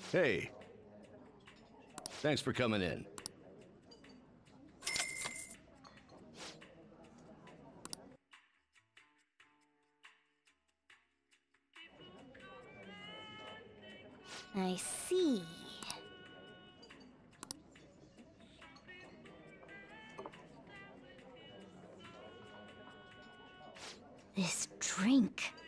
Hey, thanks for coming in. I see. This drink.